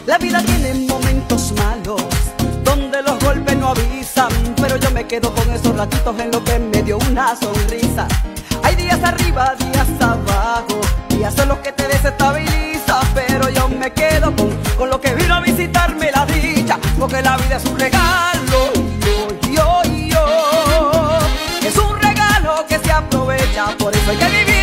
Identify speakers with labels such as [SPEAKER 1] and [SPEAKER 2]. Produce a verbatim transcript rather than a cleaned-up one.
[SPEAKER 1] La vida tiene momentos malos, donde los golpes no avisan, pero yo me quedo con esos ratitos en lo que me dio una sonrisa. Hay días arriba, días abajo, días son los que te desestabilizan, pero yo me quedo con, con lo que vino a visitarme la dicha, porque la vida es un regalo, yo, yo, yo, es un regalo que se aprovecha, por eso hay que vivir.